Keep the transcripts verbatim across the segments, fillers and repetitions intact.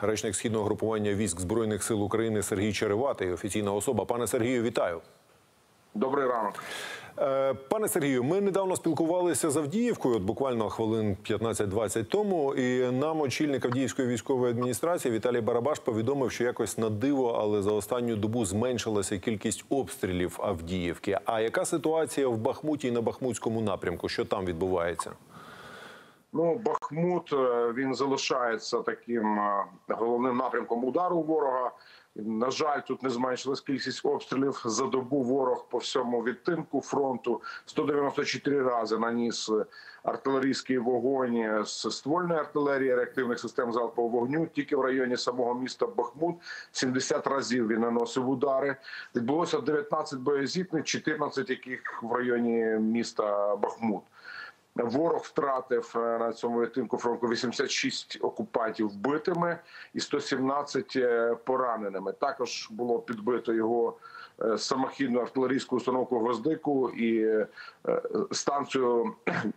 речник східного групування військ Збройних сил України Сергій Череватий, офіційна особа. Пане Сергію, вітаю. Добрий ранок. Пане Сергію, ми недавно спілкувалися з Авдіївкою, от буквально хвилин п'ятнадцять-двадцять тому, і нам очільник Авдіївської військової адміністрації Віталій Барабаш повідомив, що якось на диво, але за останню добу зменшилася кількість обстрілів Авдіївки. А яка ситуація в Бахмуті і на Бахмутському напрямку? Що там відбувається? Ну, Бахмут, він залишається таким головним напрямком удару ворога. На жаль, тут не зменшилась кількість обстрілів. За добу ворог по всьому відтинку фронту сто дев'яносто чотири рази наніс артилерійський вогонь з ствольної артилерії, реактивних систем залпового вогню. Тільки в районі самого міста Бахмут сімдесят разів він наносив удари. Відбулося дев'ятнадцять боєзіткнень, чотирнадцять яких в районі міста Бахмут. Ворог втратив на цьому відтинку фронту вісімдесят шість окупантів вбитими і сто сімнадцять пораненими. Також було підбито його самохідну артилерійську установку «Гвоздику» і станцію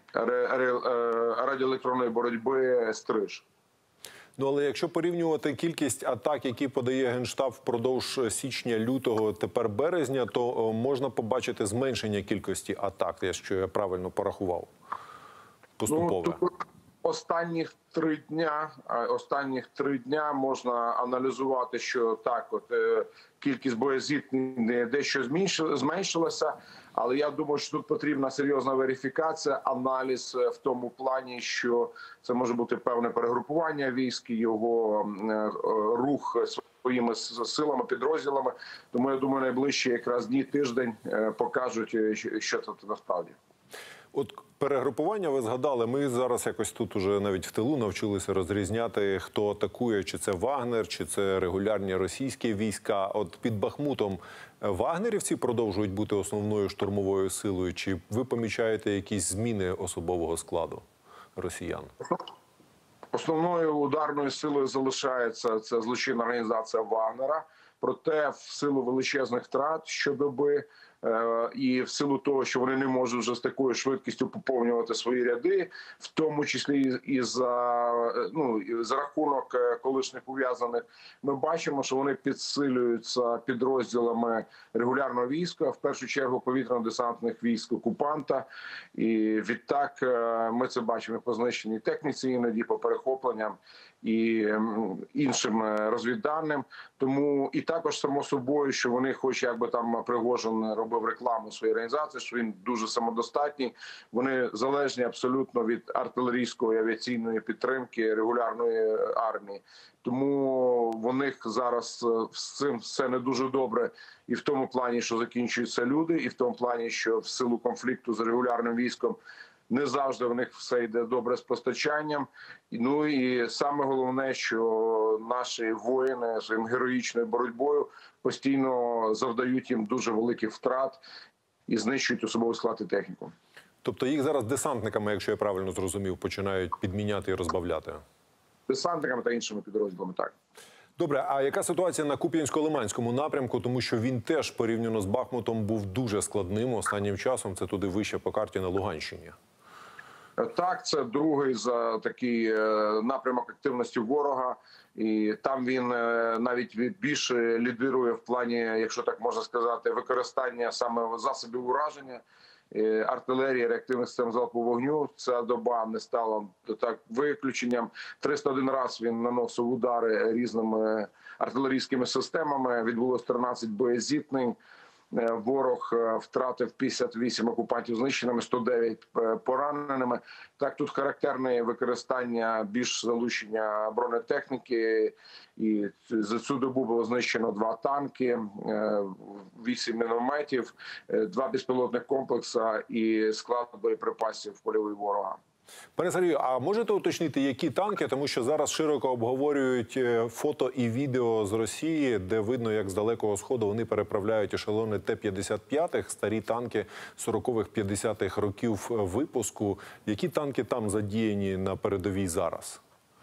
радіоелектронної боротьби «Стриж». Ну, але якщо порівнювати кількість атак, які подає Генштаб впродовж січня, лютого, тепер березня, то можна побачити зменшення кількості атак, якщо я правильно порахував. Поступово. Ну, останніх три дня, останніх три дня можна аналізувати, що так, от кількість боєзіткнень дещо зменшилася, але я думаю, що тут потрібна серйозна верифікація, аналіз в тому плані, що це може бути певне перегрупування військ, його рух своїми силами, підрозділами. Тому я думаю, найближчі якраз дні, тиждень покажуть, що це насправді. От перегрупування ви згадали, ми зараз якось тут уже навіть в тилу навчилися розрізняти, хто атакує, чи це Вагнер, чи це регулярні російські війська. От під Бахмутом вагнерівці продовжують бути основною штурмовою силою, чи ви помічаєте якісь зміни особового складу росіян? Основною ударною силою залишається це злочинна організація Вагнера, проте в силу величезних втрат щодоби і в силу того, що вони не можуть вже з такою швидкістю поповнювати свої ряди, в тому числі і за, ну, за рахунок колишніх ув'язаних, ми бачимо, що вони підсилюються підрозділами регулярного війська, в першу чергу повітряно-десантних військ окупанта. І відтак ми це бачимо по знищеній техніці, іноді по перехопленням і іншим розвідданим. Тому і також само собою, що вони, хоч якби там Пригожин робив рекламу своєї організації, що він дуже самодостатній, вони залежні абсолютно від артилерійської авіаційної підтримки регулярної армії. Тому в них зараз з цим все не дуже добре і в тому плані, що закінчуються люди, і в тому плані, що в силу конфлікту з регулярним військом не завжди в них все йде добре з постачанням. Ну і саме головне, що наші воїни своїм героїчною боротьбою постійно завдають їм дуже великих втрат і знищують особовий склад і техніку. Тобто їх зараз десантниками, якщо я правильно зрозумів, починають підміняти і розбавляти? Десантниками та іншими підрозділами, так. Добре, а яка ситуація на Куп'янсько-Лиманському напрямку? Тому що він теж, порівняно з Бахмутом, був дуже складним останнім часом. Це туди вище по карті на Луганщині. Так, це другий за такий напрямок активності ворога. І там він навіть більше лідирує в плані, якщо так можна сказати, використання саме засобів ураження, артилерії, реактивних систем залпового вогню. Ця доба не стала так виключенням. триста один раз він наносив удари різними артилерійськими системами. Відбулося тринадцять боєзіткнень. Ворог втратив п'ятдесят вісім окупантів знищеними, сто дев'ять пораненими. Так, тут характерне використання більш залучення бронетехніки. І за цю добу було знищено два танки, вісім мінометів, два безпілотних комплекси і склад боєприпасів польовий ворога. Пане Сергію, а можете уточнити, які танки? Тому що зараз широко обговорюють фото і відео з Росії, де видно, як з Далекого Сходу вони переправляють ешелони Т п'ятдесят п'ять, старі танки сорокових-п'ятдесятих років випуску. Які танки там задіяні на передовій зараз?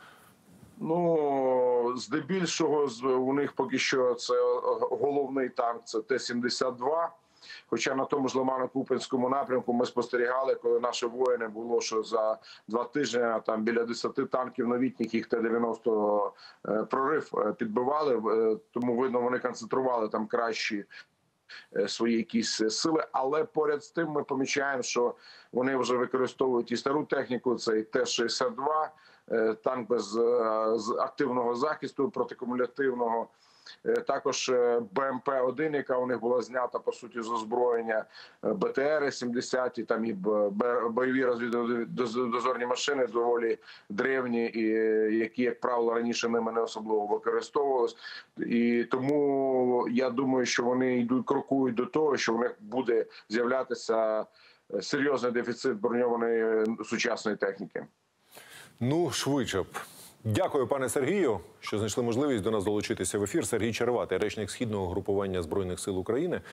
Ну, здебільшого у них поки що це головний танк, це Т сімдесят два. Хоча на тому ж Лимано-Куп'янському напрямку ми спостерігали, коли наші воїни було, що за два тижні там біля десяти танків новітніх, їх Т дев'яносто прорив підбивали, тому видно, вони концентрували там кращі свої якісь сили, але поряд з тим ми помічаємо, що вони вже використовують і стару техніку, це і Т шістдесят два, танк без активного захисту протикумулятивного, також Б М П один, яка у них була знята, по суті, з озброєння, Б Т Р сімдесят, і там і бойові розвідувально-дозорні машини доволі древні, і які, як правило, раніше ними не особливо використовувалися. І тому я думаю, що вони йдуть, крокують до того, що в них буде з'являтися серйозний дефіцит броньованої сучасної техніки. Ну, швидше б. Дякую, пане Сергію, що знайшли можливість до нас долучитися в ефір. Сергій Череватий, речник Східного групування Збройних сил України.